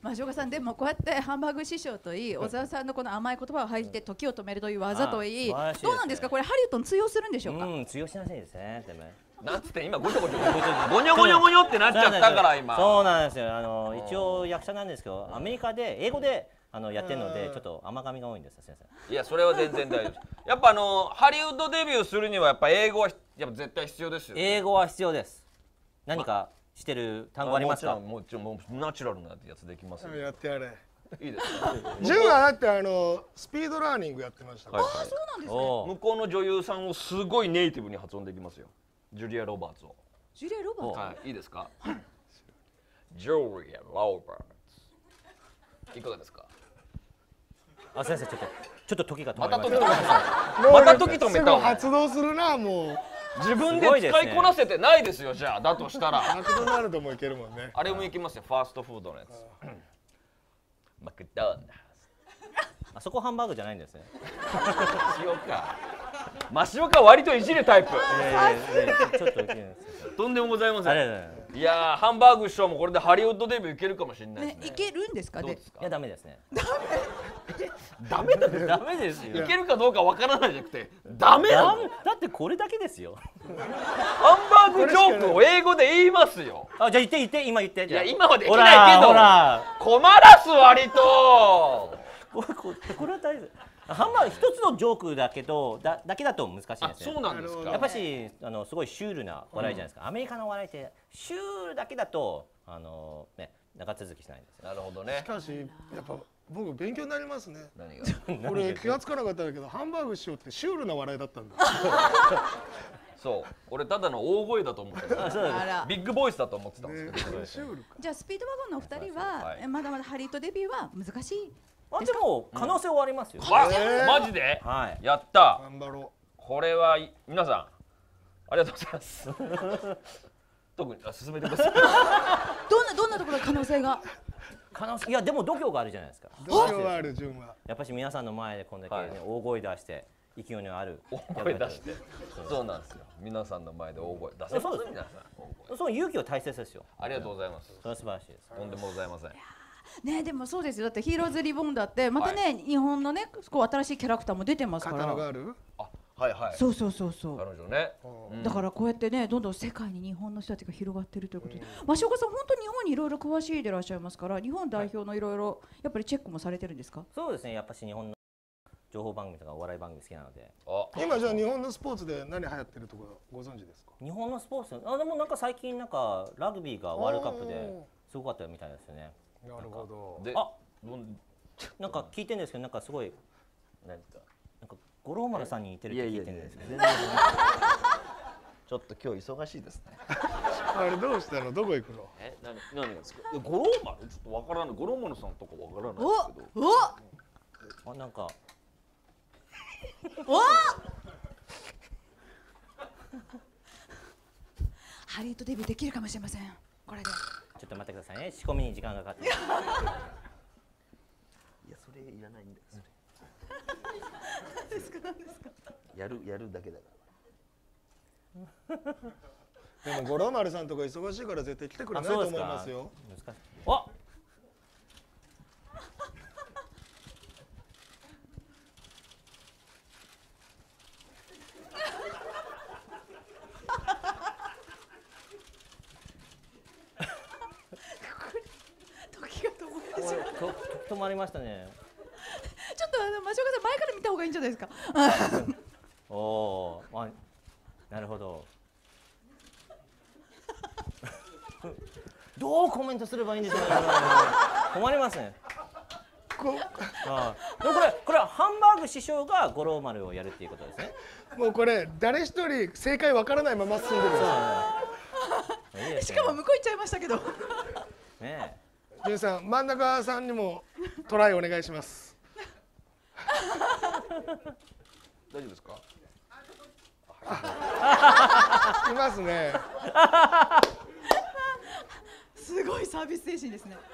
松岡さんでもこうやってハンバーグ師匠といい小沢さんのこの甘い言葉を入って時を止めるという技といい、どうなんですかこれハリウッドに通用するんでしょうか。 通用しなさいですね。でもなんつって今ごちょごちょごにょごにょごにょってなっちゃったから今。 そうなんですよ。一応役者なんですけど、アメリカで英語でやってるのでちょっと甘噛みが多いんです。先生。 いやそれは全然大丈夫です。やっぱハリウッドデビューするにはやっぱ英語はやっぱ絶対必要ですよ。 英語は必要です。何かしてる単語ありますか？ もちろんもうナチュラルなやつできますよ。 やってやれ。 いいですか？ ジュンはだってスピードラーニングやってましたから。 ああそうなんですね。 向こうの女優さんをすごいネイティブに発音できますよ。ジュリア・ロバーツを。 ジュリア・ロバーツ。 はい、いいですか？ジュリア・ロバーツ。いかがですか？ 先生ちょっと時が止ままたりました。 また時止めすぐた。 発動するなもう。 自分で使いこなせてないですよ。じゃあだとしたら。 マクドナルドもいけるもんね。 あれもいきますよ。ファーストフードのやつ。マクドナルド。 あそこハンバーグじゃないんですね。 塩か。マシオカ割といじるタイプ。 ちょっととんでもございません。 あれだ。 いやーハンバーグ師匠もこれでハリウッドデビューいけるかもしれないですね。 いけるんですかね。 どうですか？ いやダメですね。 ダメだね。 ダメですよ。 いけるかどうかわからないじゃなくてダメなの。 だってこれだけですよ。 ハンバーグジョークを英語で言いますよ。 じゃあ言って今言って。 いや今はできないけど。 ほら困らす割と。 これは大丈夫。ハンバーグ一つのジョークだけどだけだと難しいですね。 そうなんですか。 やっぱしすごいシュールな笑いじゃないですか。アメリカの笑いってシュールだけだと長続きしないんですよ。 なるほどね。 しかしやっぱ僕勉強になりますね。 何が？ これ気がつかなかったんだけどハンバーグ師匠ってシュールな笑いだったんだ。 そう。俺ただの大声だと思ってた。 あら。 ビッグボイスだと思ってたんですけど。 シュールか。 じゃあスピードワゴンのお二人はまだまだハリウッドデビューは難しい。 でも可能性はありますよ。 マジで？ はい。 やった。 頑張ろこれは皆さんありがとうございます。特に進めてください。 どんなところ可能性が？ いやでも度胸があるじゃないですか。 う。度胸はある順は。 やっぱし皆さんの前でこんだけ大声出して勢いのある大声出して。そうなんですよ。皆さんの前で大声出せます。皆さん。 その勇気を大切ですよ。 ありがとうございます。 それは素晴らしいです。 とんでもございません。 ねでもそうですよ。だってヒーローズリボンだってまたね日本のねこう新しいキャラクターも出てますから。 刀がある？ あ、はいはい。 そう。 彼女ね。 だからこうやってねどんどん世界に日本の人たちが広がってるということで、増岡さん本当に日本にいろいろ詳しいでいらっしゃいますから日本代表のいろいろやっぱりチェックもされてるんですか？ そうですね。やっぱし日本の情報番組とかお笑い番組好きなので。 今じゃあ日本のスポーツで何流行ってるところご存知ですか？ 日本のスポーツでもなんか最近なんかラグビーがワールドカップですごかったみたいですよね。 なるほど。 で、 なんか聞いてるんですけどなんかすごいなんか五郎丸さんに似てるって聞いてるんですけど。 ちょっと今日忙しいですね。 あれどうしたの？どこ行くの？ 何がですか？五郎丸ちょっとわからない。五郎丸さんとかわからないですけど。 なんか。 ハリウッドデビューできるかもしれません。これで。 ちょっと待ってくださいね。仕込みに時間がかかって。いやそれいらないんだよ。 何ですか？ やるだけだから。 でも五郎丸さんとか忙しいから絶対来てくれないと思いますよ。 難しい。止まりましたね。 ちょっと増岡さん前から見た方がいいんじゃないですか？ なるほど。どうコメントすればいいんでしょうね。困りますね。でもこれはハンバーグ師匠が五郎丸をやるっていうことですね。 もうこれ誰一人正解わからないまま進んでるんです。しかも向こう行っちゃいましたけど。 ねえ。 ジュンさん真ん中さんにもトライお願いします。 大丈夫ですか？ いますね。 すごいサービス精神ですね。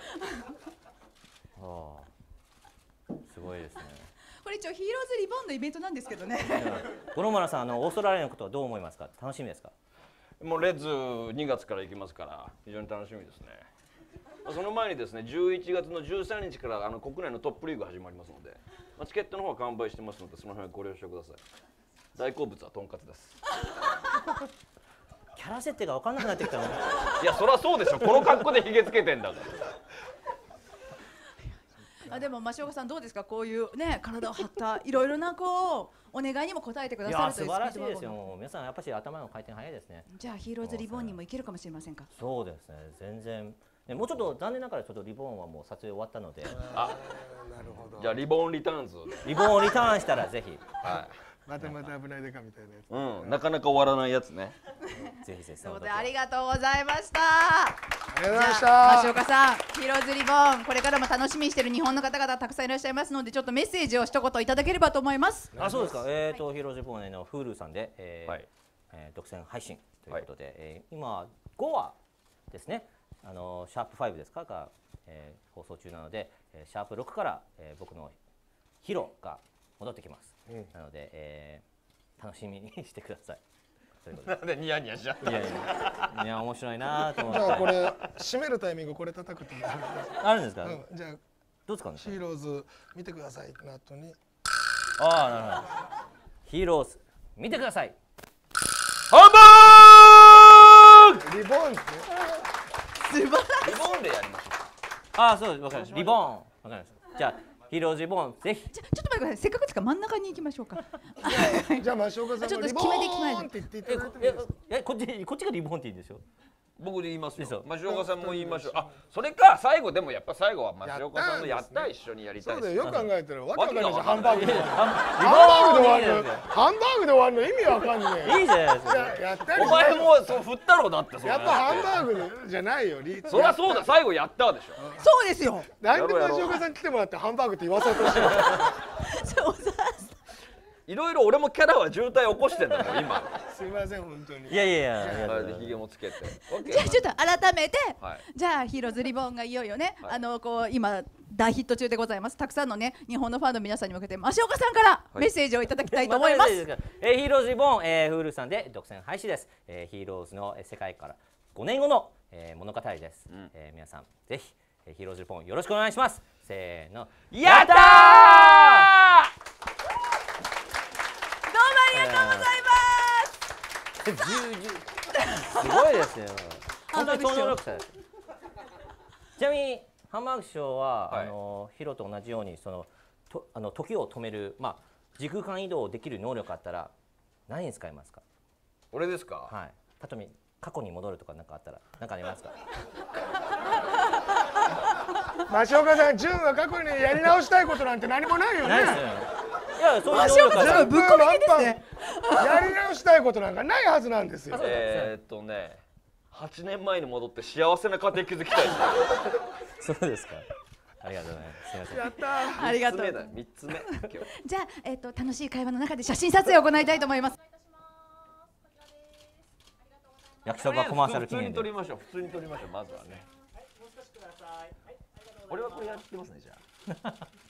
すごいですね。 これ一応ヒーローズリボンのイベントなんですけどね。 五郎丸さんオーストラリアのことはどう思いますか？楽しみですか？ もうレッズ2月から行きますから非常に楽しみですね。 その前にですね、11月の13日から国内のトップリーグ始まりますので、チケットの方は完売してますので、その辺はご了承ください。大好物はとんかつです。 キャラ設定が分かんなくなってきたの。 いや、そりゃそうでしょ。この格好でひげつけてんだから。 でも増岡さんどうですか、こういうね体を張ったいろいろなこうお願いにも応えてくださるという素晴らしいですよ。もう皆さんやっぱり頭の回転早いですね。 じゃあヒーローズリボンにもいけるかもしれませんか。 そうですね、全然もうちょっと残念ながらちょっとリボンはもう撮影終わったので、 あ、なるほど。じゃあリボンリターンズをね。 リボンをリターンしたらぜひ。 はい。 またまた危ないでかみたいなやつ。 うん、なかなか終わらないやつね。 ぜひぜひ。 ということでありがとうございました。 ありがとうございました。 増岡さん、ヒーローズリボンこれからも楽しみにしている日本の方々たくさんいらっしゃいますので、ちょっとメッセージを一言いただければと思います。 あ、そうですか。ヒーローズリボンの Hulu さんで、独占配信ということで、今5話ですね。シャープ5ですかが、放送中なので、シャープ6から、僕のヒロが戻ってきます。なので、楽しみにしてください。 なんでニヤニヤしちゃった。 いや面白いなと思って。 じゃあこれ締めるタイミングこれ叩くとあるんですか。 じゃあどう使うんですか。 ヒーローズ見てくださいの後に。 ああ、なるほど。ヒーローズ見てください。 ハンバーグ。 リボンって。 リボンでやりましょう。 ああ、そうです。わかりました。リボン。わかりました。じゃあヒーローズリボンぜひ。 ちょっと待ってください。せっかくですから真ん中に行きましょうか。 じゃあ増岡さんちょっともリボ決めて決めーンって言っていただいてもいいですか。 こっちがリボンっていいんでしょ。 僕で言いますそうよ。増岡さんも言いましょう。あ、それか最後でもやっぱ最後は増岡さんのやった一緒にやりたいです。 そうだよ、よく考えたらわけわかんないじゃん。ハンバーグでリボハンバーグで終わるの意味わかんねえ。 いいじゃないですか。 やったりお前もそう振ったろうだって。 やっぱハンバーグじゃないよ。 そりゃそうだ、最後やったでしょ。 そうですよ。 なんで増岡さん来てもらってハンバーグって言わそうとしてる。 そうさ。 いろいろ俺もキャラは渋滞起こしてんだもん今。 すいません本当に。 いやいやいや。 あれでひげもつけて。 じゃあちょっと改めて、 はい、 じゃあヒーローズリボンがいよいよね、 はい、 こう今大ヒット中でございます。たくさんのね日本のファンの皆さんに向けて増岡さんからメッセージをいただきたいと思います。 ヒーローズリボン、Hulu さんで独占配信です。ヒーローズの世界から5年後の、物語です。皆さんぜひヒーローズリボンよろしくお願いします。せーの、やったー。 どうもありがとうございます。 すごいですよ。本当に超能力者です。ちなみにハンバーグ師匠は、ヒロと同じように時を止める、時空間移動できる能力あったら何に使いますか。 俺ですか。 はい。例えば過去に戻るとか何かあったら何かありますか。 増岡さん、潤は過去にやり直したいことなんて何もないよね。 ないですよ。いや、そういう能力はぶっ込みですね。 やり直したいことなんかないはずなんですよ。 8年前に戻って幸せな家庭築きたいです。 そうですか。ありがとうございます。すみません。 やったー。 ありがとう。 3つ目。 じゃあ楽しい会話の中で写真撮影を行いたいと思います。 焼きそばコマーシャル記念で。 普通に撮りましょう。普通に撮りましょう。まずはね。俺はこれやってますねじゃあ。